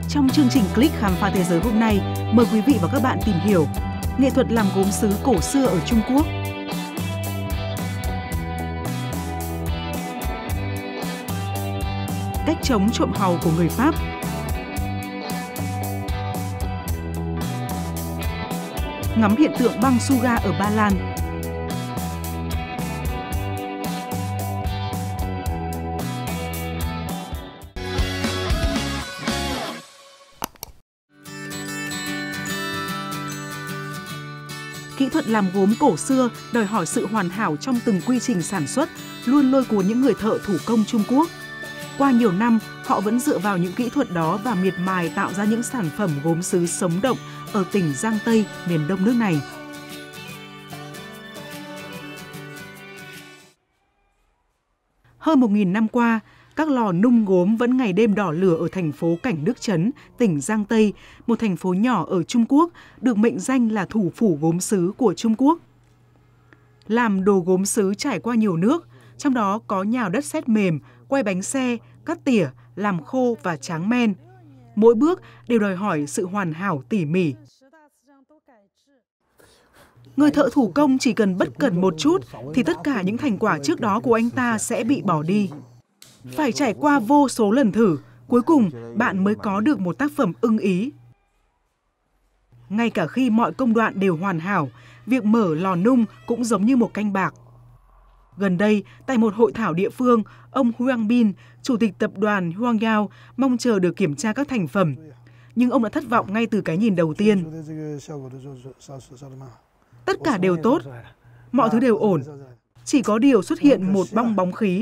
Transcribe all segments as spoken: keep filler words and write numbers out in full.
Trong chương trình Click khám phá thế giới hôm nay, mời quý vị và các bạn tìm hiểu nghệ thuật làm gốm sứ cổ xưa ở Trung Quốc. Cách chống trộm hàu của người Pháp. Ngắm hiện tượng băng Suga ở Ba Lan. Kỹ thuật làm gốm cổ xưa đòi hỏi sự hoàn hảo trong từng quy trình sản xuất, luôn lôi cuốn những người thợ thủ công Trung Quốc. Qua nhiều năm, họ vẫn dựa vào những kỹ thuật đó và miệt mài tạo ra những sản phẩm gốm sứ sống động ở tỉnh Giang Tây, miền đông nước này. Hơn một nghìn năm qua, các lò nung gốm vẫn ngày đêm đỏ lửa ở thành phố Cảnh Đức Trấn, tỉnh Giang Tây, một thành phố nhỏ ở Trung Quốc, được mệnh danh là thủ phủ gốm sứ của Trung Quốc. Làm đồ gốm sứ trải qua nhiều nước, trong đó có nhào đất sét mềm, quay bánh xe, cắt tỉa, làm khô và tráng men. Mỗi bước đều đòi hỏi sự hoàn hảo tỉ mỉ. Người thợ thủ công chỉ cần bất cẩn một chút thì tất cả những thành quả trước đó của anh ta sẽ bị bỏ đi. Phải trải qua vô số lần thử, cuối cùng bạn mới có được một tác phẩm ưng ý. Ngay cả khi mọi công đoạn đều hoàn hảo, việc mở lò nung cũng giống như một canh bạc. Gần đây, tại một hội thảo địa phương, ông Huang Bin, chủ tịch tập đoàn Huang Yao, mong chờ được kiểm tra các thành phẩm. Nhưng ông đã thất vọng ngay từ cái nhìn đầu tiên. Tất cả đều tốt, mọi thứ đều ổn, chỉ có điều xuất hiện một bong bóng khí.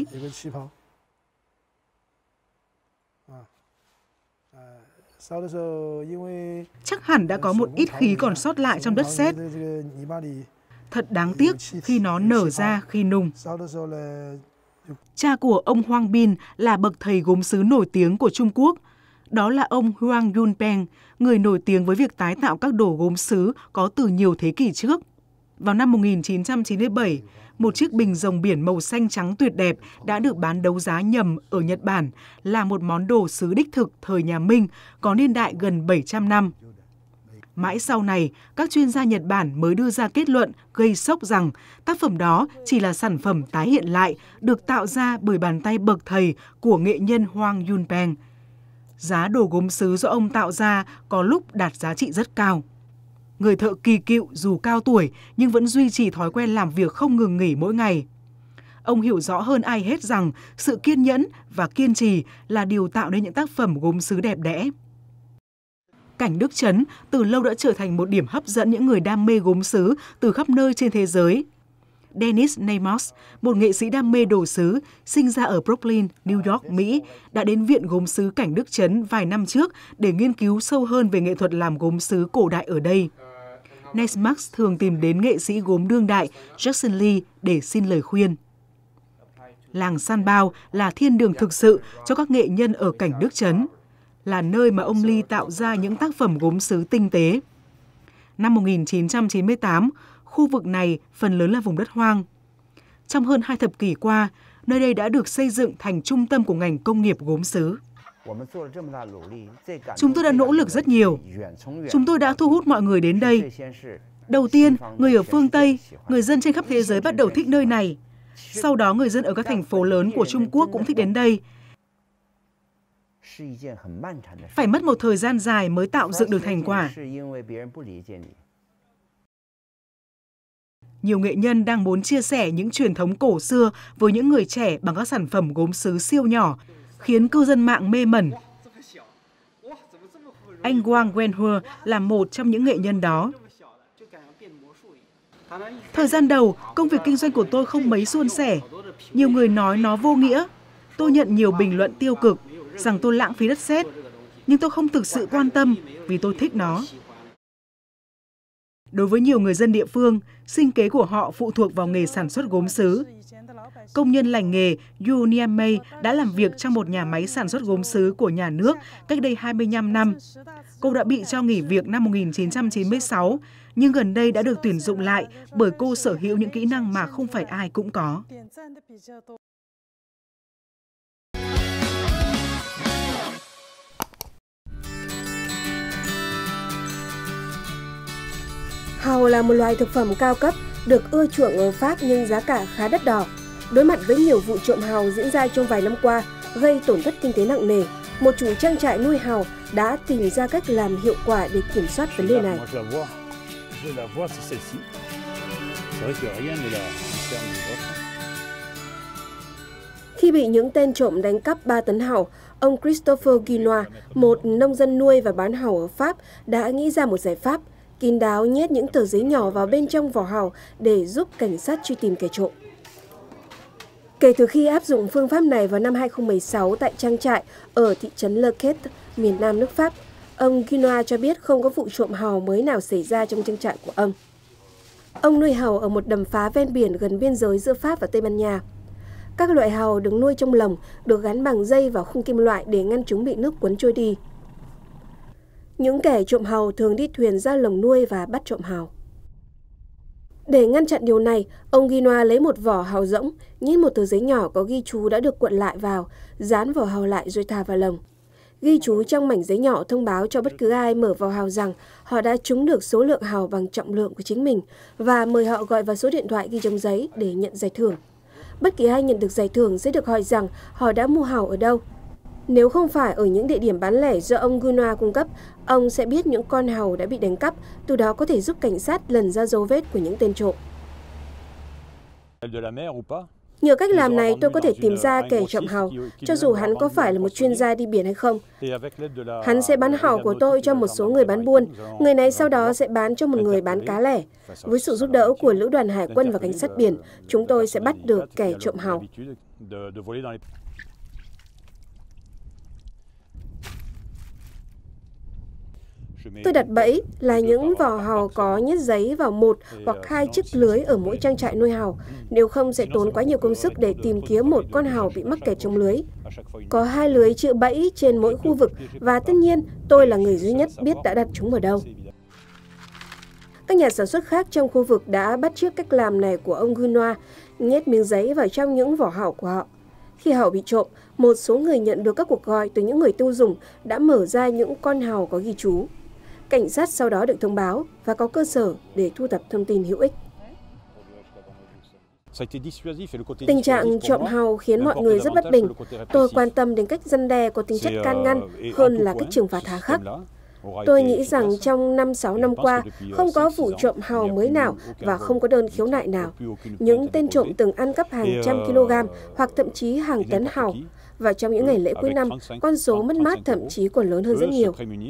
Chắc hẳn đã có một ít khí còn sót lại trong đất sét. Thật đáng tiếc khi nó nở ra khi nung. Cha của ông Huang Bin là bậc thầy gốm sứ nổi tiếng của Trung Quốc. Đó là ông Huang Yunpeng, người nổi tiếng với việc tái tạo các đồ gốm sứ có từ nhiều thế kỷ trước. Vào năm một nghìn chín trăm chín mươi bảy, một chiếc bình rồng biển màu xanh trắng tuyệt đẹp đã được bán đấu giá nhầm ở Nhật Bản, là một món đồ sứ đích thực thời nhà Minh, có niên đại gần bảy trăm năm. Mãi sau này, các chuyên gia Nhật Bản mới đưa ra kết luận gây sốc rằng tác phẩm đó chỉ là sản phẩm tái hiện lại, được tạo ra bởi bàn tay bậc thầy của nghệ nhân Huang Yunpeng. Giá đồ gốm sứ do ông tạo ra có lúc đạt giá trị rất cao. Người thợ kỳ cựu dù cao tuổi nhưng vẫn duy trì thói quen làm việc không ngừng nghỉ mỗi ngày. Ông hiểu rõ hơn ai hết rằng sự kiên nhẫn và kiên trì là điều tạo nên những tác phẩm gốm sứ đẹp đẽ. Cảnh Đức Trấn từ lâu đã trở thành một điểm hấp dẫn những người đam mê gốm sứ từ khắp nơi trên thế giới. Dennis Namos, một nghệ sĩ đam mê đồ sứ, sinh ra ở Brooklyn, New York, Mỹ, đã đến Viện Gốm sứ Cảnh Đức Trấn vài năm trước để nghiên cứu sâu hơn về nghệ thuật làm gốm sứ cổ đại ở đây. Namax thường tìm đến nghệ sĩ gốm đương đại Jackson Lee để xin lời khuyên. Làng San Bao là thiên đường thực sự cho các nghệ nhân ở Cảnh Đức Trấn, là nơi mà ông Lee tạo ra những tác phẩm gốm sứ tinh tế. Năm một nghìn chín trăm chín mươi tám, khu vực này phần lớn là vùng đất hoang. Trong hơn hai thập kỷ qua, nơi đây đã được xây dựng thành trung tâm của ngành công nghiệp gốm sứ. Chúng tôi đã nỗ lực rất nhiều. Chúng tôi đã thu hút mọi người đến đây. Đầu tiên, người ở phương Tây, người dân trên khắp thế giới bắt đầu thích nơi này. Sau đó, người dân ở các thành phố lớn của Trung Quốc cũng thích đến đây. Phải mất một thời gian dài mới tạo dựng được thành quả. Nhiều nghệ nhân đang muốn chia sẻ những truyền thống cổ xưa với những người trẻ bằng các sản phẩm gốm sứ siêu nhỏ, khiến cư dân mạng mê mẩn. Anh Wang Wenhua là một trong những nghệ nhân đó. Thời gian đầu, công việc kinh doanh của tôi không mấy suôn sẻ. Nhiều người nói nó vô nghĩa. Tôi nhận nhiều bình luận tiêu cực rằng tôi lãng phí đất sét, nhưng tôi không thực sự quan tâm vì tôi thích nó. Đối với nhiều người dân địa phương, sinh kế của họ phụ thuộc vào nghề sản xuất gốm sứ. Công nhân lành nghề Yu Nianmei đã làm việc trong một nhà máy sản xuất gốm sứ của nhà nước cách đây hai mươi lăm năm. Cô đã bị cho nghỉ việc năm một nghìn chín trăm chín mươi sáu, nhưng gần đây đã được tuyển dụng lại bởi cô sở hữu những kỹ năng mà không phải ai cũng có. Hàu là một loài thực phẩm cao cấp, được ưa chuộng ở Pháp nhưng giá cả khá đắt đỏ. Đối mặt với nhiều vụ trộm hàu diễn ra trong vài năm qua, gây tổn thất kinh tế nặng nề, một chủ trang trại nuôi hàu đã tìm ra cách làm hiệu quả để kiểm soát vấn đề này. Khi bị những tên trộm đánh cắp ba tấn hàu, ông Christopher Guinois, một nông dân nuôi và bán hàu ở Pháp, đã nghĩ ra một giải pháp, kín đáo nhét những tờ giấy nhỏ vào bên trong vỏ hàu để giúp cảnh sát truy tìm kẻ trộm. Kể từ khi áp dụng phương pháp này vào năm hai nghìn không trăm mười sáu tại trang trại ở thị trấn Le Quét, miền nam nước Pháp, ông Guinois cho biết không có vụ trộm hàu mới nào xảy ra trong trang trại của ông. Ông nuôi hàu ở một đầm phá ven biển gần biên giới giữa Pháp và Tây Ban Nha. Các loại hàu được nuôi trong lồng được gắn bằng dây vào khung kim loại để ngăn chúng bị nước cuốn trôi đi. Những kẻ trộm hàu thường đi thuyền ra lồng nuôi và bắt trộm hàu. Để ngăn chặn điều này, ông Guinois lấy một vỏ hàu rỗng, nhét một tờ giấy nhỏ có ghi chú đã được cuộn lại vào, dán vỏ hàu lại rồi thả vào lồng. Ghi chú trong mảnh giấy nhỏ thông báo cho bất cứ ai mở vào hàu rằng họ đã trúng được số lượng hàu bằng trọng lượng của chính mình và mời họ gọi vào số điện thoại ghi trong giấy để nhận giải thưởng. Bất kỳ ai nhận được giải thưởng sẽ được hỏi rằng họ đã mua hàu ở đâu. Nếu không phải ở những địa điểm bán lẻ do ông Guinois cung cấp, ông sẽ biết những con hàu đã bị đánh cắp, từ đó có thể giúp cảnh sát lần ra dấu vết của những tên trộm. Nhờ cách làm này, tôi có thể tìm ra kẻ trộm hàu, cho dù hắn có phải là một chuyên gia đi biển hay không. Hắn sẽ bán hàu của tôi cho một số người bán buôn, người này sau đó sẽ bán cho một người bán cá lẻ. Với sự giúp đỡ của Lữ đoàn Hải quân và cảnh sát biển, chúng tôi sẽ bắt được kẻ trộm hàu. Tôi đặt bẫy là những vỏ hàu có nhét giấy vào một hoặc hai chiếc lưới ở mỗi trang trại nuôi hàu, nếu không sẽ tốn quá nhiều công sức để tìm kiếm một con hàu bị mắc kẹt trong lưới. Có hai lưới chữa bẫy trên mỗi khu vực và tất nhiên tôi là người duy nhất biết đã đặt chúng ở đâu. Các nhà sản xuất khác trong khu vực đã bắt chước cách làm này của ông Guinois, nhét miếng giấy vào trong những vỏ hàu của họ. Khi hàu bị trộm, một số người nhận được các cuộc gọi từ những người tiêu dùng đã mở ra những con hàu có ghi chú. Cảnh sát sau đó được thông báo và có cơ sở để thu thập thông tin hữu ích. Tình trạng trộm hàu khiến mọi người rất bất bình. Tôi quan tâm đến cách răn đe có tính chất can ngăn hơn là cách trừng phạt hà khắc. Tôi nghĩ rằng trong năm sáu năm qua, không có vụ trộm hàu mới nào và không có đơn khiếu nại nào. Những tên trộm từng ăn cắp hàng trăm kg hoặc thậm chí hàng tấn hàu. Và trong những ngày lễ cuối năm, con số mất mát thậm chí còn lớn hơn rất nhiều.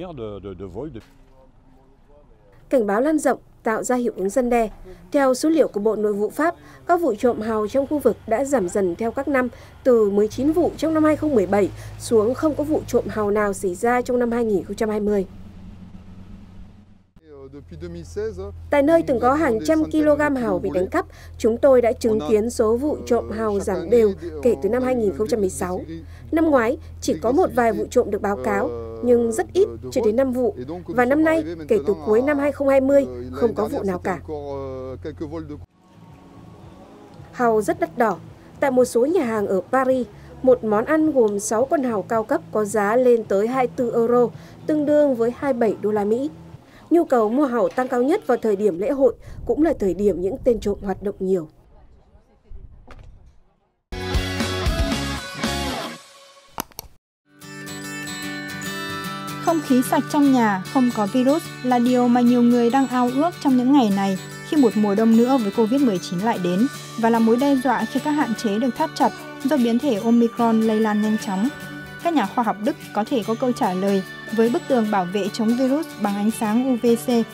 Cảnh báo lan rộng tạo ra hiệu ứng răn đe. Theo số liệu của Bộ Nội vụ Pháp, các vụ trộm hàu trong khu vực đã giảm dần theo các năm, từ mười chín vụ trong năm hai nghìn không trăm mười bảy xuống không có vụ trộm hàu nào xảy ra trong năm hai nghìn không trăm hai mươi. Tại nơi từng có hàng trăm kg hàu bị đánh cắp, chúng tôi đã chứng kiến số vụ trộm hàu giảm đều kể từ năm hai nghìn không trăm mười sáu. Năm ngoái, chỉ có một vài vụ trộm được báo cáo, nhưng rất ít, chưa đến năm vụ. Và năm nay, kể từ cuối năm hai nghìn không trăm hai mươi, không có vụ nào cả. Hàu rất đắt đỏ. Tại một số nhà hàng ở Paris, một món ăn gồm sáu con hàu cao cấp có giá lên tới hai mươi tư euro, tương đương với hai mươi bảy đô la Mỹ. Nhu cầu mua hàu tăng cao nhất vào thời điểm lễ hội, cũng là thời điểm những tên trộm hoạt động nhiều. Không khí sạch trong nhà, không có virus là điều mà nhiều người đang ao ước trong những ngày này khi một mùa đông nữa với Covid mười chín lại đến và là mối đe dọa khi các hạn chế được thắt chặt do biến thể Omicron lây lan nhanh chóng. Các nhà khoa học Đức có thể có câu trả lời với bức tường bảo vệ chống virus bằng ánh sáng u vê xê.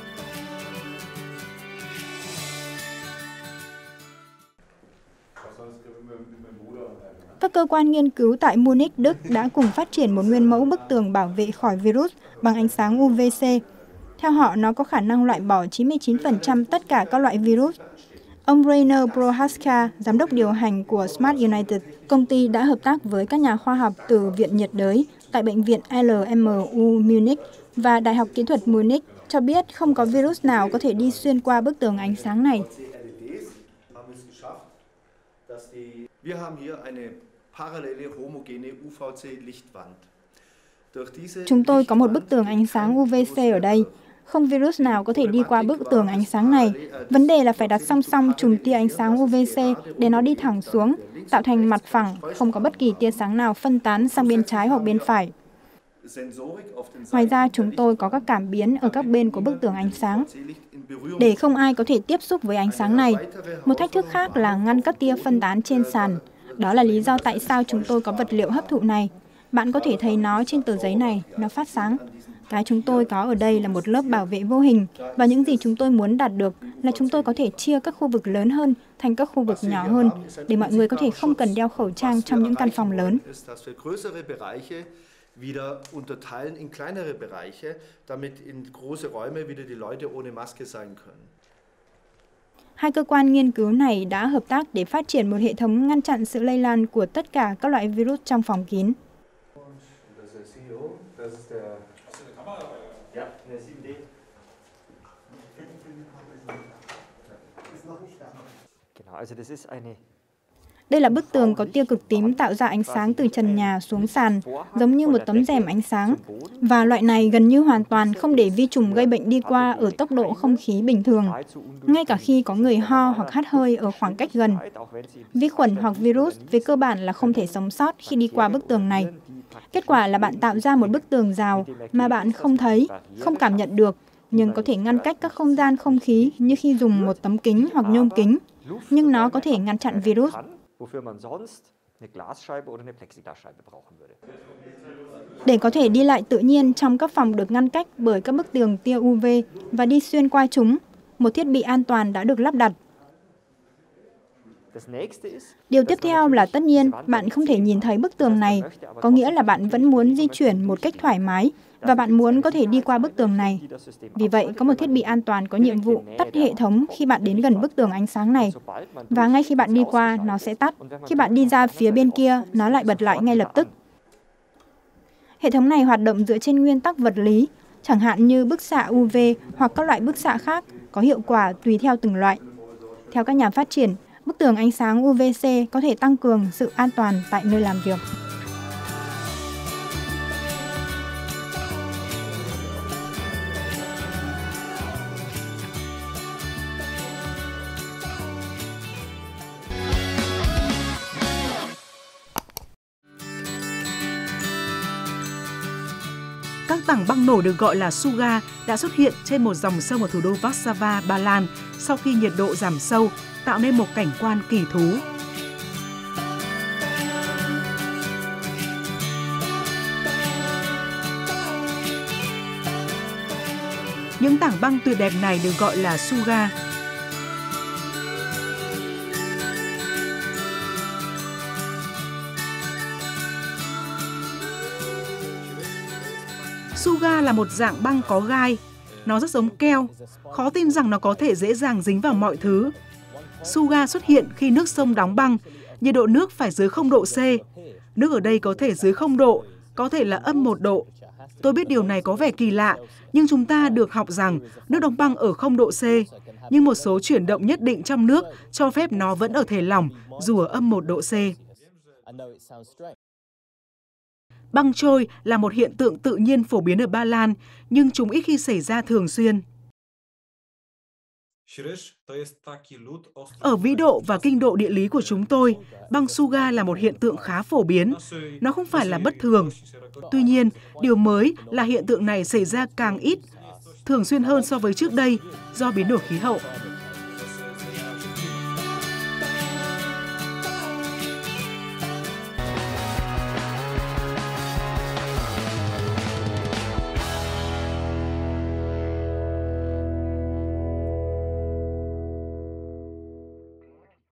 Các cơ quan nghiên cứu tại Munich, Đức đã cùng phát triển một nguyên mẫu bức tường bảo vệ khỏi virus bằng ánh sáng u vê xê. Theo họ, nó có khả năng loại bỏ chín mươi chín phần trăm tất cả các loại virus. Ông Rainer Prohaska, giám đốc điều hành của Smart United, công ty đã hợp tác với các nhà khoa học từ Viện nhiệt đới tại Bệnh viện lờ em u Munich và Đại học Kỹ thuật Munich, cho biết không có virus nào có thể đi xuyên qua bức tường ánh sáng này. Chúng tôi có một bức tường ánh sáng u vê xê ở đây. Không virus nào có thể đi qua bức tường ánh sáng này. Vấn đề là phải đặt song song chùm tia ánh sáng u vê xê để nó đi thẳng xuống, tạo thành mặt phẳng, không có bất kỳ tia sáng nào phân tán sang bên trái hoặc bên phải. Ngoài ra, chúng tôi có các cảm biến ở các bên của bức tường ánh sáng, để không ai có thể tiếp xúc với ánh sáng này. Một thách thức khác là ngăn các tia phân tán trên sàn. Đó là lý do tại sao chúng tôi có vật liệu hấp thụ này. Bạn có thể thấy nó trên tờ giấy này, nó phát sáng. Cái chúng tôi có ở đây là một lớp bảo vệ vô hình, và những gì chúng tôi muốn đạt được là chúng tôi có thể chia các khu vực lớn hơn thành các khu vực nhỏ hơn, để mọi người có thể không cần đeo khẩu trang trong những căn phòng lớn. wieder unterteilen in kleinere Bereiche, damit in große Räume wieder die Leute ohne Maske sein können. Hai cơ quan nghiên cứu này đã hợp tác để phát triển một hệ thống ngăn chặn sự lây lan của tất cả các loại virus trong phòng kín. Đây là bức tường có tia cực tím tạo ra ánh sáng từ trần nhà xuống sàn, giống như một tấm rèm ánh sáng. Và loại này gần như hoàn toàn không để vi trùng gây bệnh đi qua ở tốc độ không khí bình thường, ngay cả khi có người ho hoặc hắt hơi ở khoảng cách gần. Vi khuẩn hoặc virus về cơ bản là không thể sống sót khi đi qua bức tường này. Kết quả là bạn tạo ra một bức tường rào mà bạn không thấy, không cảm nhận được, nhưng có thể ngăn cách các không gian không khí như khi dùng một tấm kính hoặc nhôm kính. Nhưng nó có thể ngăn chặn virus. Để có thể đi lại tự nhiên trong các phòng được ngăn cách bởi các bức tường tia u vê và đi xuyên qua chúng, một thiết bị an toàn đã được lắp đặt. Điều tiếp theo là tất nhiên bạn không thể nhìn thấy bức tường này, có nghĩa là bạn vẫn muốn di chuyển một cách thoải mái và bạn muốn có thể đi qua bức tường này. Vì vậy, có một thiết bị an toàn có nhiệm vụ tắt hệ thống khi bạn đến gần bức tường ánh sáng này. Và ngay khi bạn đi qua, nó sẽ tắt. Khi bạn đi ra phía bên kia, nó lại bật lại ngay lập tức. Hệ thống này hoạt động dựa trên nguyên tắc vật lý, chẳng hạn như bức xạ u vê hoặc các loại bức xạ khác có hiệu quả tùy theo từng loại. Theo các nhà phát triển, bức tường ánh sáng u vê xê có thể tăng cường sự an toàn tại nơi làm việc. Các tảng băng nổi được gọi là Suga đã xuất hiện trên một dòng sông ở thủ đô Warsaw, Ba Lan sau khi nhiệt độ giảm sâu, tạo nên một cảnh quan kỳ thú. Những tảng băng tuyệt đẹp này được gọi là Suga. Suga là một dạng băng có gai. Nó rất giống keo. Khó tin rằng nó có thể dễ dàng dính vào mọi thứ. Suga xuất hiện khi nước sông đóng băng. Nhiệt độ nước phải dưới không độ C. Nước ở đây có thể dưới không độ, có thể là âm một độ. Tôi biết điều này có vẻ kỳ lạ, nhưng chúng ta được học rằng nước đóng băng ở không độ C. Nhưng một số chuyển động nhất định trong nước cho phép nó vẫn ở thể lỏng, dù ở âm một độ C. Băng trôi là một hiện tượng tự nhiên phổ biến ở Ba Lan, nhưng chúng ít khi xảy ra thường xuyên. Ở vĩ độ và kinh độ địa lý của chúng tôi, băng Suga là một hiện tượng khá phổ biến. Nó không phải là bất thường. Tuy nhiên, điều mới là hiện tượng này xảy ra càng ít, thường xuyên hơn so với trước đây do biến đổi khí hậu.